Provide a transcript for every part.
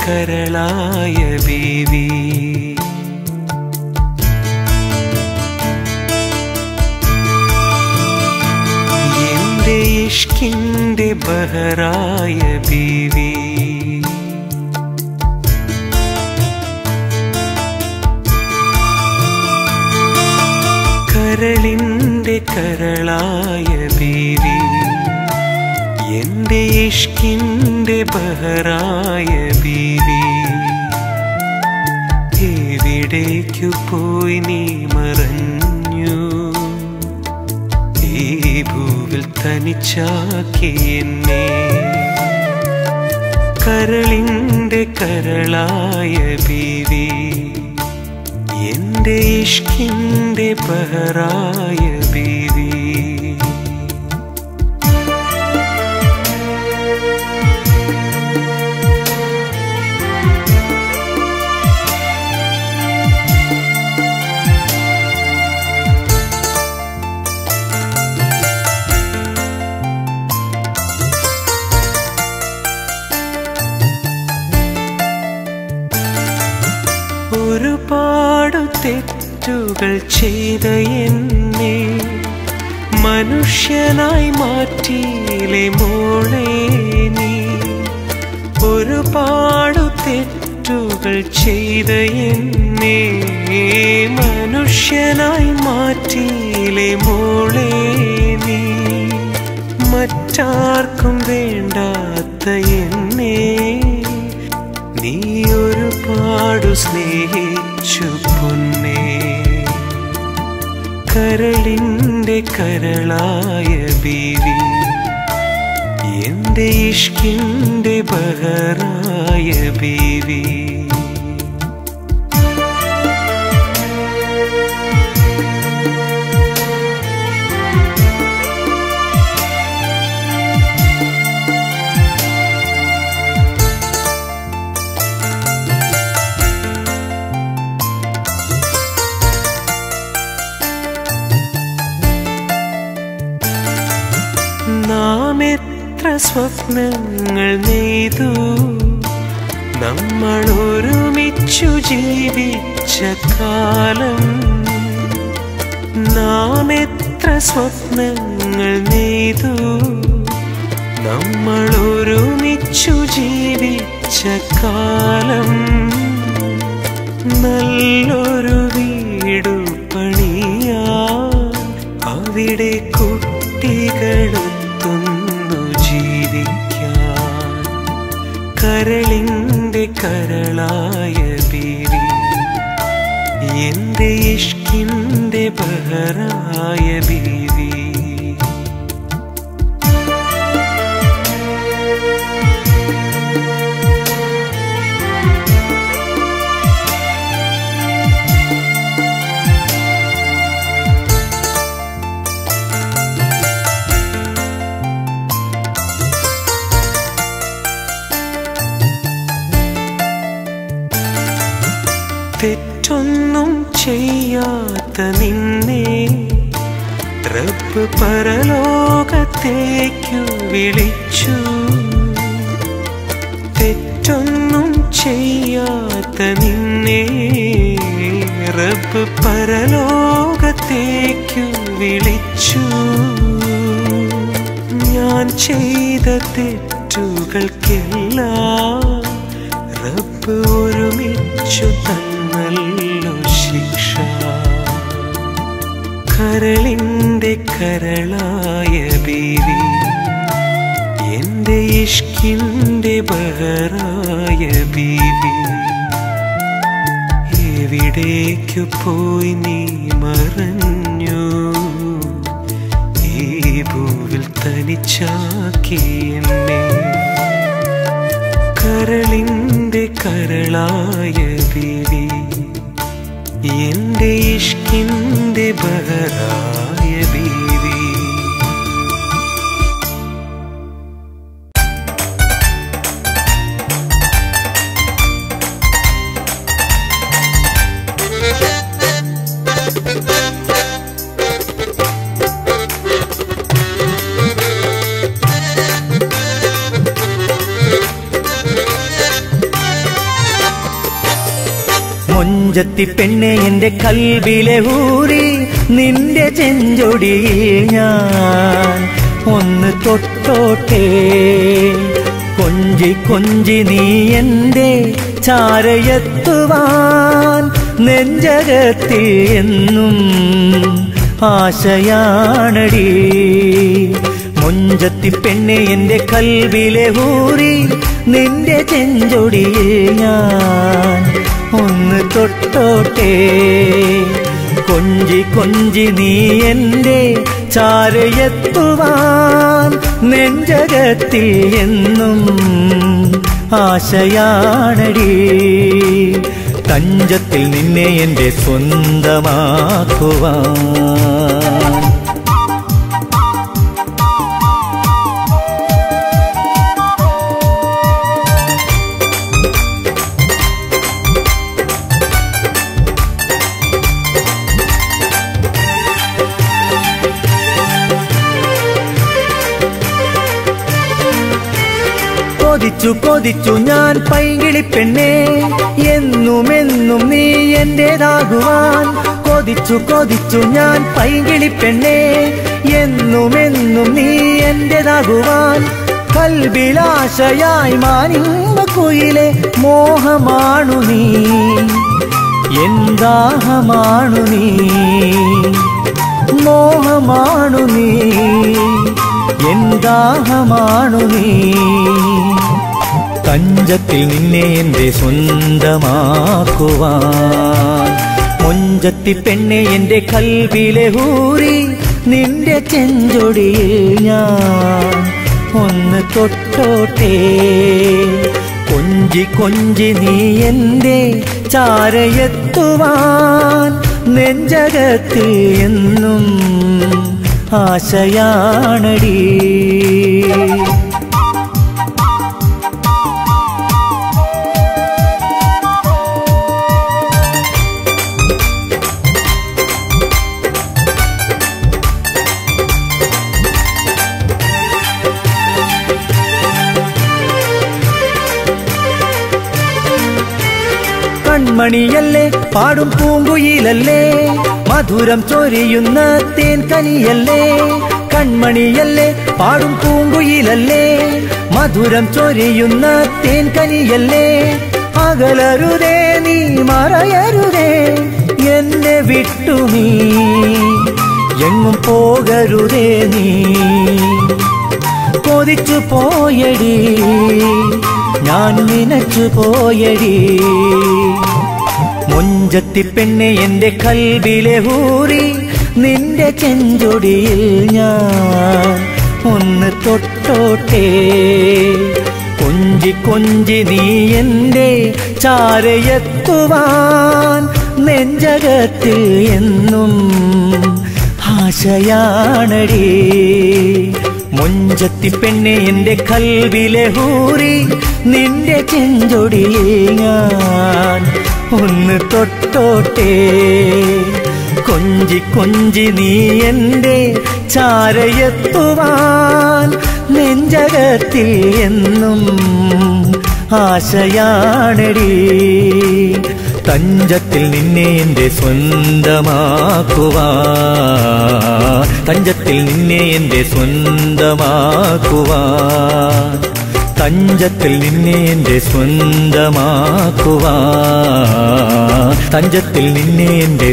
കരളായ ബീവി. എന്റെ ഇഷ്കിന്റെ ബഹറായ ബീവി. കരളിന്റെ കരളായ ബീവി. എന്റെ ഇഷ്കിന്റെ ബഹറായ ബീവി. എവിടേക്കു പോയി നീ മറഞ്ഞു? ഈ ഭൂവിൽ തനിച്ചാക്കി എന്നെ. കരളിന്റെ കരളായ ബീവി. എന്റെ ഇഷ്കിന്റെ ബഹറായ ബീവി. ഒരുപാടു തെറ്റുകൾ ചെയ്ത എന്നെ മനുഷ്യനായി മാറ്റിയിലെ മോളെ നീ. ഒരുപാടു തെറ്റുകൾ ചെയ്ത എന്നെ മനുഷ്യനായി മാറ്റിയിലെ മോളെ നീ. മറ്റാർക്കും വേണ്ടാത്ത എന്നെ നീ ഒരുപാടു സ്നേഹിച്ചു പൊന്നേ. കരളിന്റെ കരളായ ബീവി. എന്റെ ഇഷ്കിന്റെ ബഹറായ ബീവി. നാം എത്ര സ്വപ്നങ്ങൾ നെയ്തു, നമ്മൾ ഒരുമിച്ചു ജീവിച്ച കാലം. നാം എത്ര സ്വപ്നങ്ങൾ നെയ്തു, നമ്മൾ ഒരുമിച്ചു ജീവിച്ച കാലം. നല്ലൊരു വീടു പണിയാൻ അവിടെ കുട്ടികളൊത്തൊന്നു ജീവിക്കാൻ. കരളിന്റെ കരളായ ബീവി. എന്റെ ഇഷ്കിന്റെ ബഹറായ ബീവി. തെറ്റൊന്നും ചെയ്യാത്ത നിന്നെ റബ്ബ് പരലോകത്തേക്കു വിളിച്ചു. തെറ്റൊന്നും ചെയ്യാത്ത നിന്നെ റബ്ബ് പരലോകത്തേക്കു വിളിച്ചു. ഞാൻ ചെയ്ത തെറ്റുകൾക്കെല്ലാം റബ്ബ് ഒരുമിച്ചു തന്നല്ലോ ശിക്ഷ. കരളിന്റെ കരളായ ബീവി. എന്റെ ഇഷ്കിന്റെ ബഹറായ ബീവി. എവിടേക്കു പോയി നീ മറഞ്ഞു? ഈ ഭൂവിൽ തനിച്ചാക്കി എന്നെ. കരളിന്റെ കരളായ ബീവി. എന്റെ ഇഷ്കിന്റെ ബഹറായ ബീവി. മൊഞ്ചത്തി പെണ്ണെ എൻ്റെ കൽബിലെ ഊറി നിന്റെ ചെഞ്ചൊടിയിൽ ഞാൻ ഒന്ന് തൊട്ടോട്ടെ. കൊഞ്ചി കൊഞ്ചി നീ എൻ്റെ ചാരയെത്തുവാൻ നെഞ്ചകത്തിൽ എന്നും ആശയാണടി. മൊഞ്ചത്തി പെണ്ണെ എൻ്റെ കൽബിലെ ഊറി നിന്റെ ചെഞ്ചൊടിയിൽ ഞാൻ ഒന്ന് തൊട്ടോട്ടെ. കൊഞ്ചി കൊഞ്ചി നീ എൻ്റെ ചാരയെത്തുവാൻ നെഞ്ചകത്തിൽ എന്നും ആശയാണടി. തഞ്ചത്തിൽ നിന്നെ എൻ്റെ സ്വന്തമാക്കുവാൻ. കൊതിച്ചു കൊതിച്ചു ഞാൻ പൈങ്കിളി പെണ്ണേ എന്നുമെന്നും നീ എന്റേതാകുവാൻ. കൊതിച്ചു കൊതിച്ചു ഞാൻ പൈങ്കിളി പെണ്ണേ എന്നുമെന്നും നീ എന്റേതാകുവാൻ. കൽബിലാശയായി മാനിമ്പക്കുയിലെ മോഹമാണു നീ, എന്താഹമാണു നീ, മോഹമാണു നീ, എന്താഹമാണു നീ. തഞ്ചത്തിൽ നിന്നെ എൻ്റെ സ്വന്തമാക്കുവാൻ. മൊഞ്ചത്തി പെണ്ണെ എൻ്റെ കൽബിലെ ഊറി നിന്റെ ചെഞ്ചൊടിയിൽ ഞാൻ ഒന്ന് തൊട്ടോട്ടെ. കൊഞ്ചി കൊഞ്ചി നീ എൻ്റെ ചാരയെത്തുവാൻ നെഞ്ചകത്തിൽ എന്നും ആശയാണടി. കൺമണിയല്ലേ പാടും പൂങ്കുയിലല്ലേ മധുരം ചൊരിയുന്ന തേൻകനിയല്ലേ. കൺമണിയല്ലേ പാടും പൂങ്കുയിലല്ലേ മധുരം ചൊരിയുന്ന തേൻകനിയല്ലേ. അകലരുതേ നീ മറയരുതേ എന്നെ വിട്ടു നീ എങ്ങും പോകരുതേ നീ. കൊതിച്ചു പോയടി ഞാൻ നിനച്ചു പോയടി. മൊഞ്ചത്തി പെണ്ണെ എൻ്റെ കൽബിലെ ഊറി നിന്റെ ചെഞ്ചൊടിയിൽ ഞാൻ ഒന്ന് തൊട്ടോട്ടെ. കൊഞ്ചി കൊഞ്ചി നീ എൻ്റെ ചാരയെത്തുവാൻ നെഞ്ചകത്തിൽ എന്നും ആശയാണടി. മൊഞ്ചത്തി പെണ്ണെ എൻ്റെ കൽബിലെ ഊറി നിന്റെ ചെഞ്ചൊടിയിൽ ഞാൻ ഒന്ന് തൊട്ടോട്ടെ. കൊഞ്ചി കൊഞ്ചി നീ എൻ്റെ ചാരയെത്തുവാൻ നെഞ്ചകത്തിൽ എന്നും ആശയാണടി. തഞ്ചത്തിൽ നിന്നെ എൻ്റെ സ്വന്തമാക്കുവാൻ. തഞ്ചത്തിൽ നിന്നെ എൻ്റെ സ്വന്തമാക്കുവാൻ. തഞ്ചത്തിൽ നിന്നെ എൻ്റെ സ്വന്തമാക്കുവാൻ. തഞ്ചത്തിൽ നിന്നെ എൻ്റെ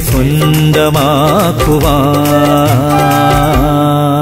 സ്വന്തമാക്കുവാൻ.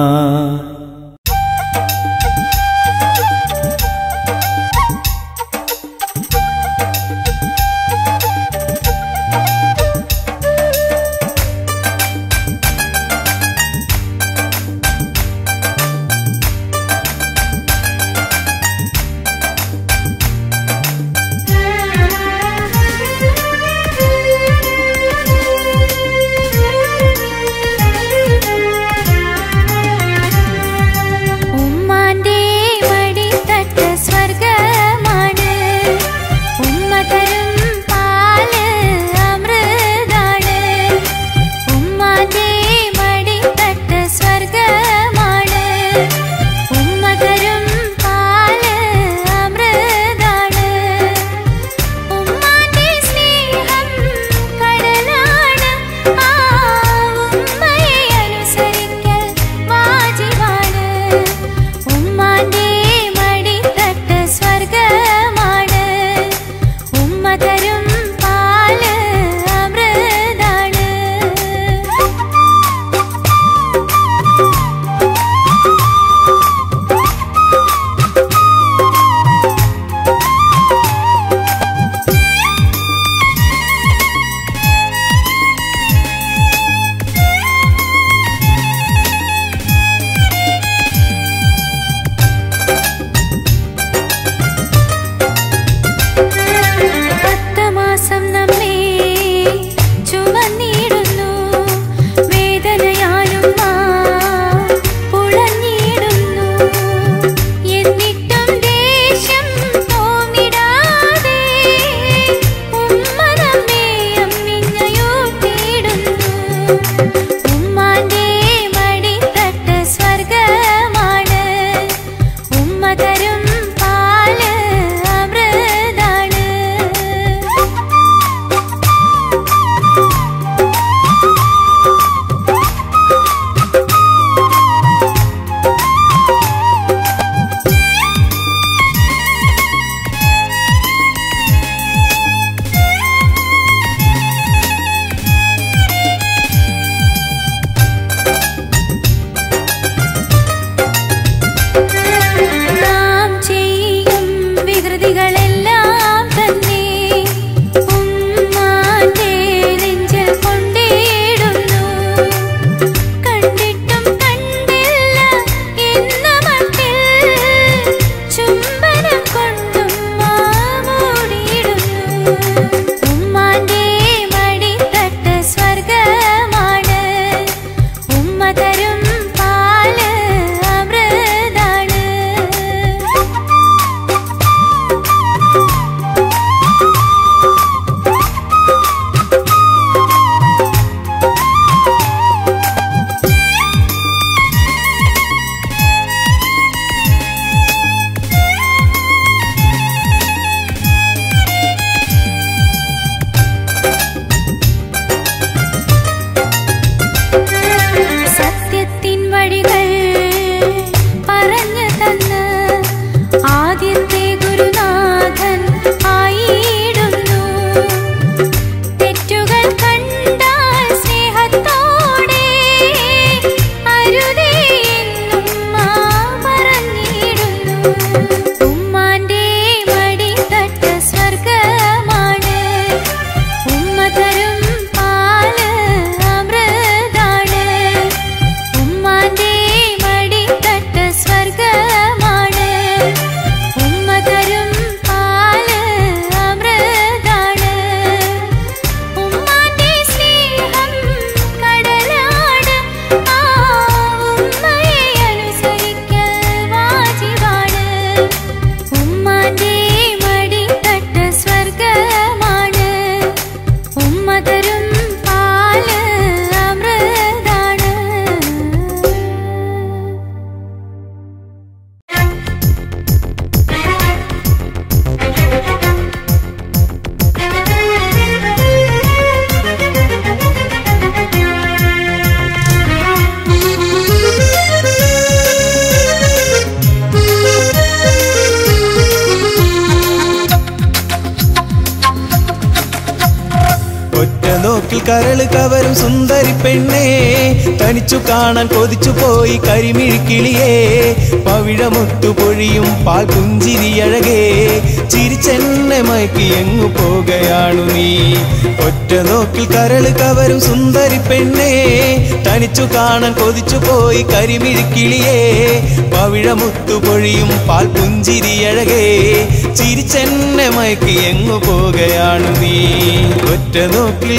ഒറ്റ നോക്കിൽ കരള് കവരും സുന്ദരി പെണ്ണേ തനിച്ചു കാണാൻ കൊതിച്ചു പോയി കരിമിഴിക്കിളിയേ പവിഴമുത്തു പൊഴിയും പാൽ പുഞ്ചിരി അഴകേ ചിരിച്ചെന്നെ മയക്കി എങ്ങു പോകുകയാണു നീ ഒറ്റ നോക്കിൽ കരള് കവരും സുന്ദരി പെണ്ണേ തനിച്ചു കാണാൻ കൊതിച്ചു പോയി കരിമിഴിക്കിളിയേ പവിഴമുത്തു പൊഴിയും പാൽ പുഞ്ചിരി അഴകേ ചിരിച്ചെന്നെ മയക്കി എങ്ങു പോകുകയാണു നീ ഒറ്റ നോക്കിൽ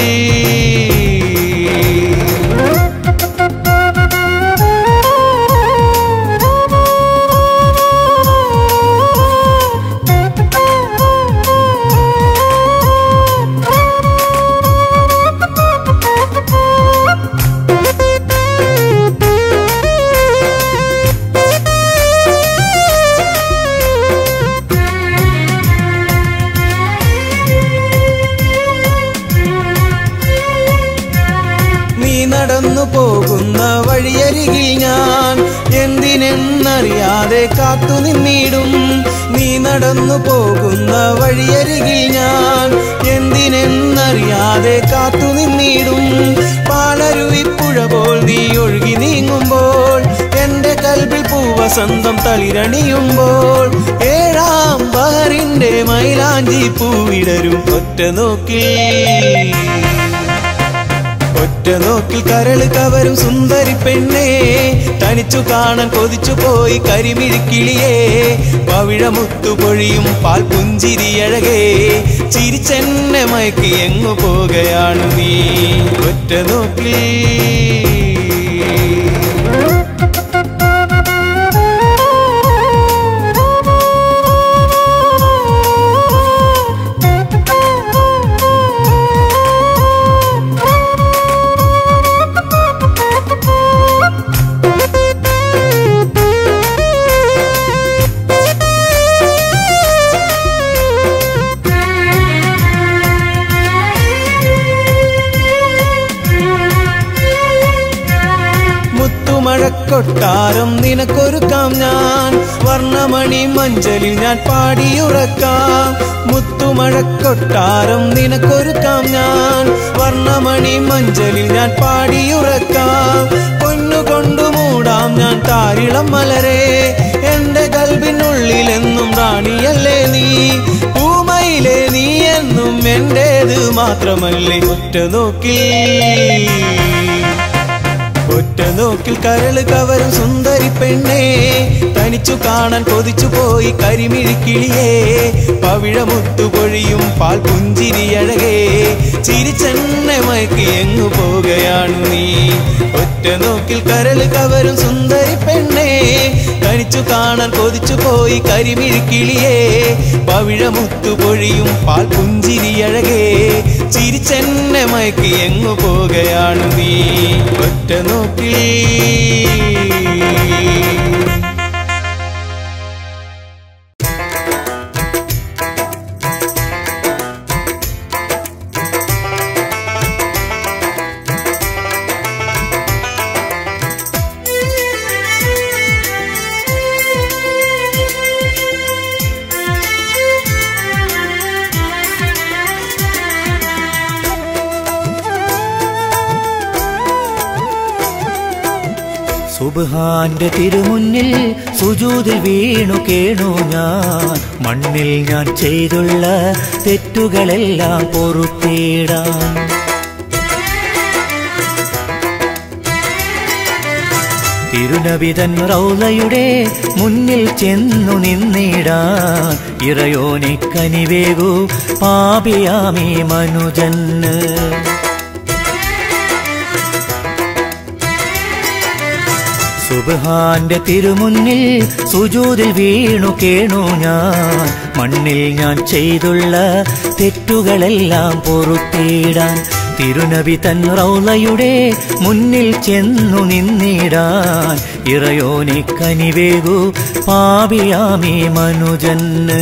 നടന്നു പോകുന്ന വഴിയരികിൽ ഞാൻ എന്തിനെന്നറിയാതെ കാത്തു നിന്നിടും നീ നടന്നു പോകുന്ന വഴിയരികിൽ ഞാൻ എന്തിനെന്നറിയാതെ കാത്തു നിന്നിടും പാലരുവിപ്പുഴ പോൽ നീ ഒഴുകി നീങ്ങുമ്പോൾ എന്റെ കൽബിൽ പൂവസന്തം തളിരണിയുമ്പോൾ ഏഴാം ബഹറിന്റെ മൈലാഞ്ചി പൂവിടരും ഒറ്റ നോക്കിൽ കരള് കവരും സുന്ദരി പെണ്ണേ തനിച്ചു കാണാൻ കൊതിച്ചു പോയി കരിമിഴിക്കിളിയേ പവിഴമുത്തു പൊഴിയും പാൽ പുഞ്ചിരി അഴകേ ചിരിച്ചെന്നെ മയക്കി എങ്ങു പോകുകയാണു നീ ഒറ്റ നോക്കിൽ കൊട്ടാരം നിനക്കൊരുക്കാം ഞാൻ വർണ്ണമണി മഞ്ചലിൽ ഞാൻ പാടിയുറക്കാം മുത്തുമഴക്കൊട്ടാരം നിനക്കൊരുക്കാം ഞാൻ വർണ്ണമണി മഞ്ചലിൽ ഞാൻ പാടിയുറക്കാം പൊന്നുകൊണ്ടു മൂടാം ഞാൻ താരിളം മലരെ എന്റെ കൽബിനുള്ളിലെന്നും റാണിയല്ലേ നീ പൂമയിലെ നീ എന്നും എന്റേത് മാത്രമല്ലേ ഒറ്റ നോക്കിൽ കരള് കവരും സുന്ദരി പെണ്ണേ തനിച്ചു കാണാൻ കൊതിച്ചു പോയി കരിമിഴിക്കിളിയേ പവിഴമുത്തു പൊഴിയും പാൽ പുഞ്ചിരി അഴകേ ചിരിച്ചെന്നെ മയക്കി എങ്ങു പോകുകയാണു നീ ഒറ്റ നോക്കിൽ കരള് കവരും സുന്ദരി പെണ്ണേ തനിച്ചു കാണാൻ കൊതിച്ചു പോയി കരിമിഴിക്കിളിയേ പവിഴമുത്തു പൊഴിയും പാൽ പുഞ്ചിരി അഴകേ ചിരിച്ചെന്നെ മയക്കി എങ്ങു പോകുകയാണു നീ ഒറ്റ നോക്കിൽ സുബ്ഹാന്റെ തിരുമുന്നിൽ സുജൂദിൽ വീണു കേണു ഞാൻ മണ്ണിൽ ഞാൻ ചെയ്തുള്ള തെറ്റുകളെല്ലാം പൊറുത്തിടാൻ തിരുനബിതൻ റൗളയുടെ മുന്നിൽ ചെന്നു നിന്നിടാൻ ഇറയോനെ കനിവേകു പാപിയാമീ മനുജന് സുബ്ഹാന്റെ തിരുമുന്നിൽ സുജൂദിൽ വീണു കേണു ഞാൻ മണ്ണിൽ ഞാൻ ചെയ്തുള്ള തെറ്റുകളെല്ലാം പൊറുത്തിടാൻ തിരുനബി തൻ റൗളയുടെ മുന്നിൽ ചെന്നു നിന്നിടാൻ ഇറയോനെ കനിവേകു പാപിയാമീ മനുജന്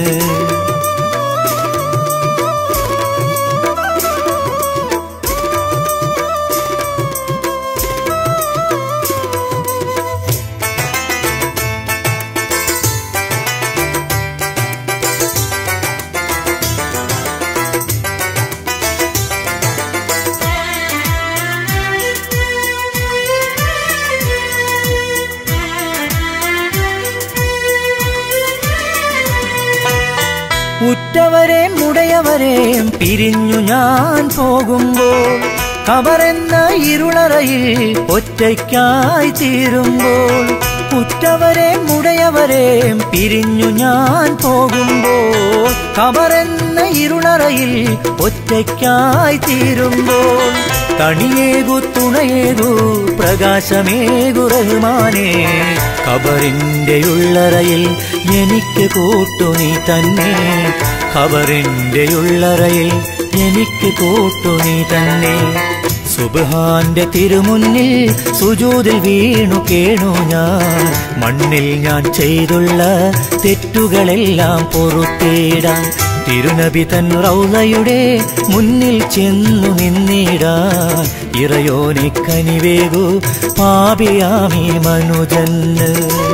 ഉടയവരെയും പിരിഞ്ഞു ഞാൻ പോകുമ്പോൾ ഖബറെന്ന ഇരുളറയിൽ ഒറ്റയ്ക്കായി തീരുമ്പോൾ ഉറ്റവരെ ഉടയവരെയും പിരിഞ്ഞു ഞാൻ പോകുമ്പോൾ ഖബറെന്ന ഇരുളറയിൽ ഒറ്റയ്ക്കായി തീരുമ്പോൾ തണിയേകു തുണയേകു പ്രകാശമേകു റഹ്മാനേ ഖബറിന്റെ ഉള്ളറയിൽ എനിക്ക് കൂട്ടു നീ തന്നെ ഖബറിന്റെ ഉള്ളറയിൽ എനിക്ക് കൂട്ടു നീ തന്നെ സുബ്ഹാന്റെ തിരുമുന്നിൽ സുജൂദിൽ വീണു കേണു ഞാൻ മണ്ണിൽ ഞാൻ ചെയ്തുള്ള തെറ്റുകളെല്ലാം പൊറുത്തേടാൻ തിരുനബി തൻ റൗളയുടെ മുന്നിൽ ചെന്നു നിന്നിടാൻ ഇറയോനെ കനിവേകു പാപിയാമി മനുജന്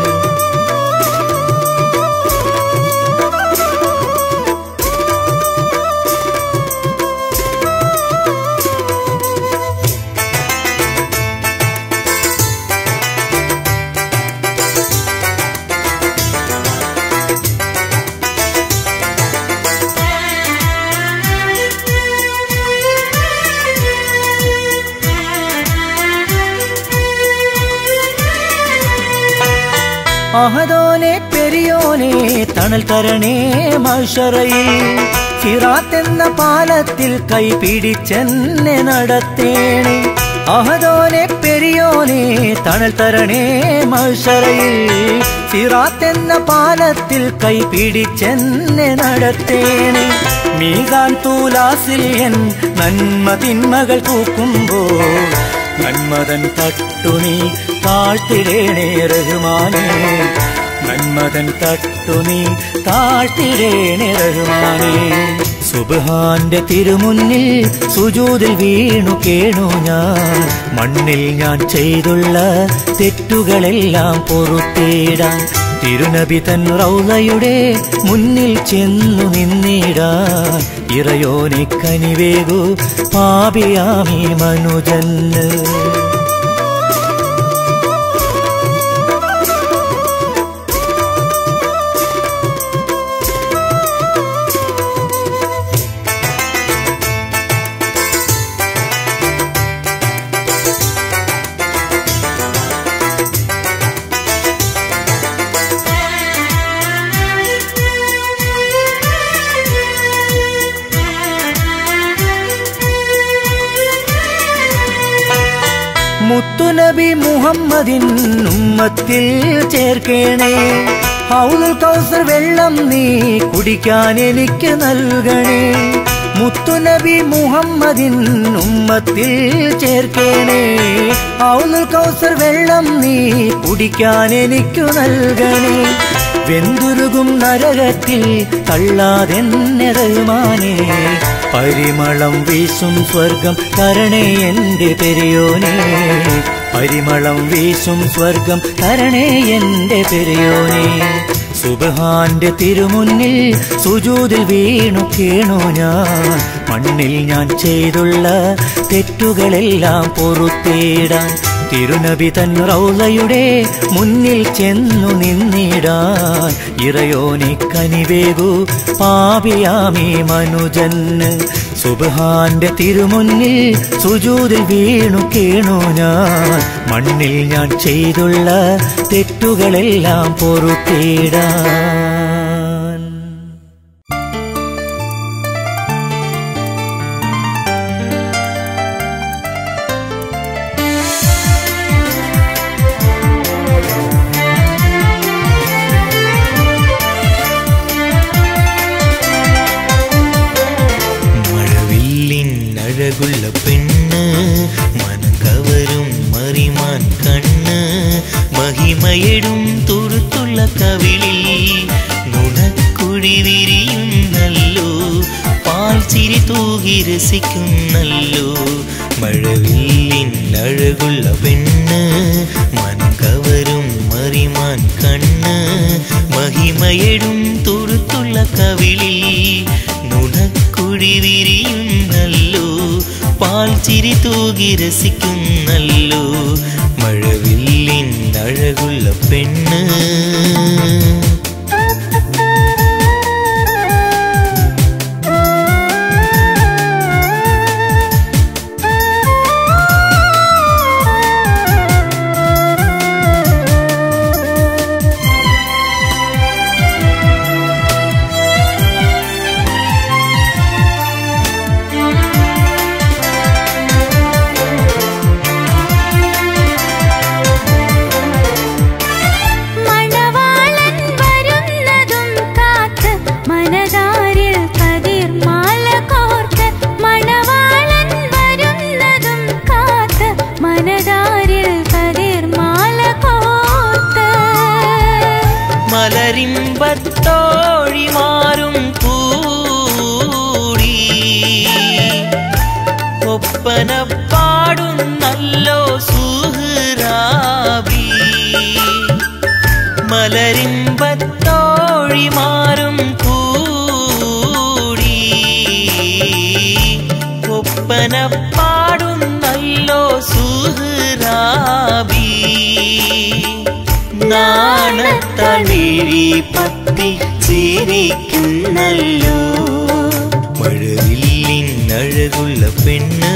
അഹദോനെ പെരിയോനെ തണൽ തരണേ മഹ്ശറയിൽ സിറാത്ത് എന്ന പാലത്തിൽ കൈ പിടിച്ചെന്നെ നടത്തേണേ അഹദോനെ പെരിയോനെ തണൽ തരണേ മഹ്ശറയിൽ സിറാത്ത് എന്ന പാലത്തിൽ കൈ പിടിച്ചെന്നെ നടത്തേണേ മീസാൻ തൂലാസിൽ എൻ നന്മ തിന്മകൾ തൂക്കുമ്പോൾ നന്മതൻ തട്ടു നീ താഴ്ത്തിടേണേ റഹ്മാനേ നന്മതൻ തട്ടു നീ താഴ്ത്തിടേണേ റഹ്മാനേ സുബ്ഹാന്റെ തിരുമുന്നിൽ സുജൂദിൽ വീണു കേണു ഞാൻ മണ്ണിൽ ഞാൻ ചെയ്തുള്ള തെറ്റുകളെല്ലാം പൊറുത്തേടാൻ തിരുനബി തൻ റൗളയുടെ മുന്നിൽ ചെന്നു നിന്നിടാൻ ഇറയോനെ കനിവേകു പാപിയാമി മനുജന് മുത്തുനബി മുഹമ്മദിൻ ഉമ്മത്തിൽ ചേർക്കേണേ ഹൗദുൽ കൗസർ വെള്ളം നീ കുടിക്കാൻ എനിക്ക് നൽകണേ മുത്തുനബി മുഹമ്മദിൻ ഉമ്മത്തിൽ ചേർക്കേണേ ഹൗദുൽ കൗസർ വെള്ളം നീ കുടിക്കാൻ എനിക്കു നൽകണേ വെന്തുരുകും നരകത്തിൽ തള്ളാതെന്നെ റഹ്മാനേ പരിമളം വീശും സ്വർഗം തരണേ എന്റെ പെരിയോനെ പരിമളം വീശും സ്വർഗം തരണേ എന്റെ പെരിയോനെ സുബ്ഹാന്റെ തിരുമുന്നിൽ സുജൂദിൽ വീണു കേണു ഞാൻ മണ്ണിൽ ഞാൻ ചെയ്തുള്ള തെറ്റുകളെല്ലാം പൊറുത്തേടാൻ തിരുനബി തൻ റൗളയുടെ മുന്നിൽ ചെന്നു നിന്നിടാൻ ഇറയോനെ കനിവേകു പാപിയാമി മനുജന് സുബ്ഹാന്റെ തിരുമുന്നിൽ സുജൂദിൽ വീണു കേണു ഞാൻ മണ്ണിൽ ഞാൻ ചെയ്തുള്ള തെറ്റുകളെല്ലാം പൊറുത്തേടാൻ അഴകുള്ള പെണ്ണ് മനം കവരും മറിമാൻ കണ്ണ് മഹിമയിടും തുറുത്തുള്ള കവിളിൽ നുണക്കുഴി വിരിയുന്നല്ലോ പാൽ ചിരി തൂകി രസിക്കുന്നല്ലോ മഴവില്ലിൻ അഴകുള്ള പെണ്ണ് മനം കവരും മറിമാൻ കണ്ണ് മഹിമയിടും തുറുത്തുള്ള കവിളിൽ നുണക്കുഴി വിരിയുന്നല്ലോ പാൽ ചിരി തൂകി രസിക്കുന്നല്ലോ മഴവില്ലിൻ അഴകുള്ള പെണ്ണ് മലരിമ്പത്തോഴിമാരും കൂടി ഒപ്പന പാടുന്നല്ലോ സുഹ്റാബി. മലരിമ്പത്തോഴിമാരും കൂടി ഒപ്പന പാടുന്നല്ലോ സുഹ്റാബി. നാണത്തണിഴി പത്തി ചിരിക്കുന്നല്ലോ മഴവില്ലിൻ അഴകുള്ള പെണ്ണ്.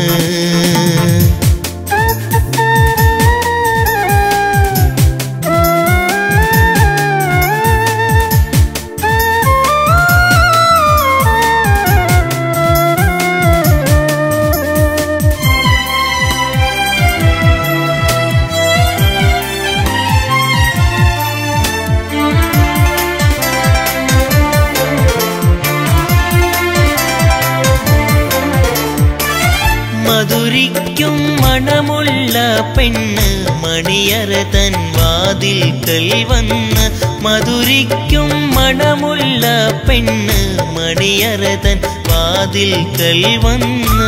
മധുരിക്കും മണമുള്ള പെണ്ണ് മണിയറ തൻ വാതിൽക്കൽ വന്ന്. മധുരിക്കും മണമുള്ള പെണ്ണ് മണിയറ തൻ വാതിൽക്കൽ വന്ന്.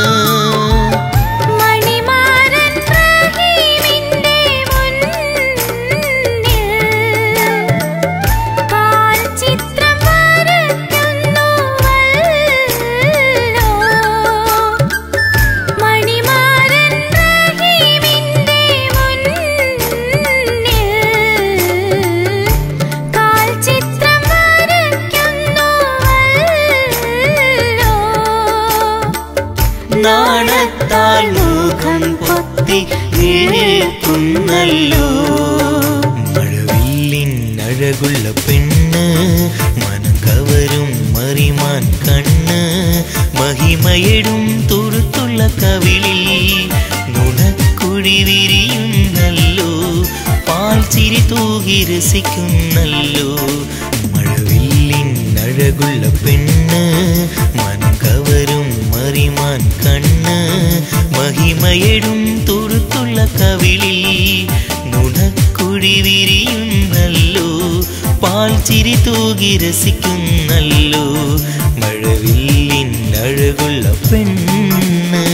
നാണത്താൽ മുഖം പൊത്തി നിൽക്കുന്നല്ലോ മഴവില്ലിൻ അഴകുള്ള പെണ്ണ്. മനം കവരും മറിമാൻ കണ്ണ് മഹിമയിടും തുറുത്തുള്ള കവിളിൽ നുണക്കുഴി വിരിയുന്നല്ലോ പാൽ ചിരി തൂകി രസിക്കുന്നല്ലോ മഴവില്ലിൻ അഴകുള്ള പെണ്ണ്. മനം കവരും മറിമാൻ കണ്ണ് മഹിമയിടും തുറുത്തുള്ള കവിളിൽ നുണക്കുഴി വിരിയുന്നല്ലോ പാൽ ചിരി തൂകി രസിക്കുന്നല്ലോ മഴവില്ലിൻ അഴകുള്ള പെണ്ണ്.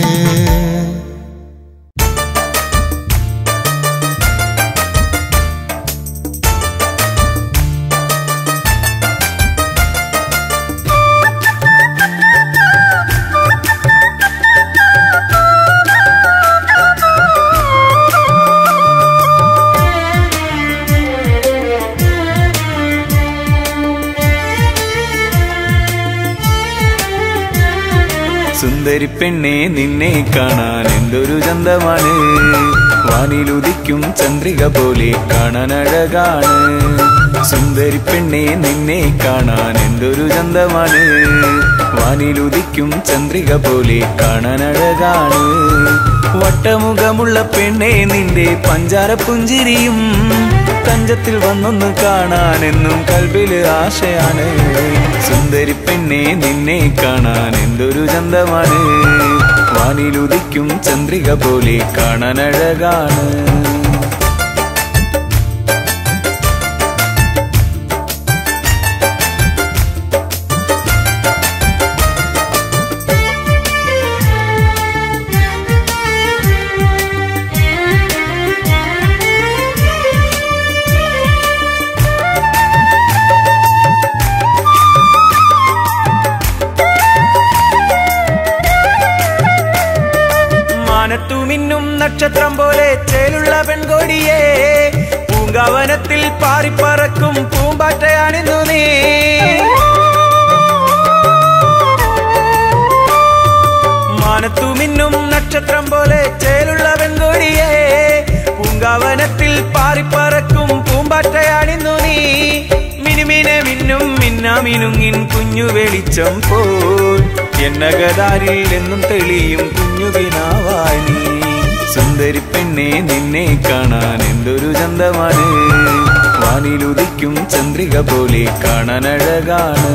സുന്ദരി പെണ്ണെ നിന്നെ കാണാൻ എന്തൊരു ചന്തമാണ്. വാനിലുദിക്കും ചന്ദ്രിക പോലെ കാണാൻ അഴകാണ്. സുന്ദരി പെണ്ണെ നിന്നെ കാണാൻ എന്തൊരു ചന്തമാണ്. വാനിലുദിക്കും ചന്ദ്രിക പോലെ കാണാൻ അഴകാണ്. വട്ടമുഖമുള്ള പെണ്ണെ നിന്റെ പഞ്ചാര പുഞ്ചിരിയും തഞ്ചത്തിൽ വന്നൊന്ന് കാണാനെന്നും കൽബില് ആശയാണ്. സുന്ദരി പെണ്ണെ നിന്നെ കാണാൻ എന്തൊരു ചന്തമാണ്. വാനിലുദിക്കും ചന്ദ്രിക പോലെ കാണാൻ അഴകാണ്. മിന്നും നക്ഷത്രം പോലെ ചേലുള്ള പെൺകൊടിയേ പൂങ്കാവനത്തിൽ പാറിപ്പറക്കും പൂമ്പാറ്റയാണിന്നു നീ. മാനത്തു മിന്നും നക്ഷത്രം പോലെ ചേലുള്ള പെൺകൊടിയേ പൂങ്കാവനത്തിൽ പാറിപ്പറക്കും പൂമ്പാറ്റയാണിന്നു നീ. മിനുമിനെ മിന്നും മിന്നാമിനുങ്ങിൻ കുഞ്ഞു വെളിച്ചം പോൽ എന്നകതാരിൽ എന്നും തെളിയും കുഞ്ഞുകിനാവായി നീ. സുന്ദരി പെണ്ണെ നിന്നെ കാണാൻ എന്തൊരു ചന്തമാണ്. വാനിലുദിക്കും ചന്ദ്രിക പോലെ കാണാൻ അഴകാണ്.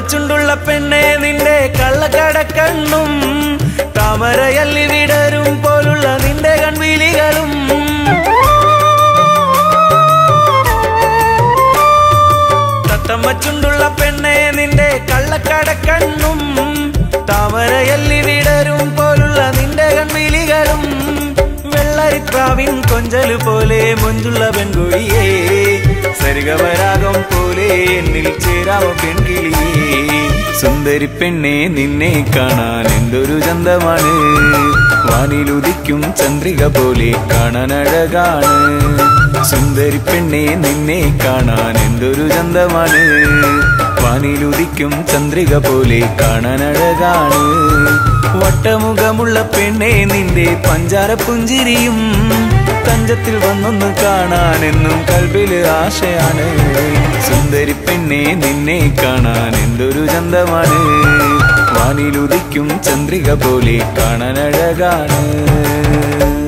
ചുണ്ടുള്ള പെണ്ണെ നിന്റെ കള്ളക്കടക്കണ്ണും താമരയല്ലി വിടരും പോലുള്ള നിന്റെ കൺവിളികളും തത്തമ്മ ചുണ്ടുള്ള പെണ്ണെ നിന്റെ കള്ളക്കടക്കണ്ണും താമരയല്ലി വിടരും പോലുള്ള നിന്റെ കൺവിളികളും വെള്ളരിപ്രാവിൻ കൊഞ്ചല് പോലെ മൊഞ്ചുള്ള പെൺകുഴിയേ സരിഗമരാഗം പോലെ എന്നിൽ ചേരാമോ പെൺകിളിയേ സുന്ദരി പെണ്ണെ നിന്നെ കാണാൻ എന്തൊരു ചന്തമാണ് വാനിലുദിക്കും ചന്ദ്രിക പോലെ കാണാൻ അഴകാണ് സുന്ദരി പെണ്ണെ നിന്നെ കാണാൻ എന്തൊരു ചന്തമാണ് വാനിലുദിക്കും ചന്ദ്രിക പോലെ കാണാൻ അഴകാണ് വട്ടമുഖമുള്ള പെണ്ണെ നിന്റെ പഞ്ചാര പുഞ്ചിരിയും തഞ്ചത്തിൽ വന്നൊന്ന് കാണാനെന്നും കൽബില് ആശയാണ് സുന്ദരി പെണ്ണെ നിന്നെ കാണാൻ എന്തൊരു ചന്തമാണ് വാനിലുദിക്കും ചന്ദ്രിക പോലെ കാണാൻ അഴകാണ്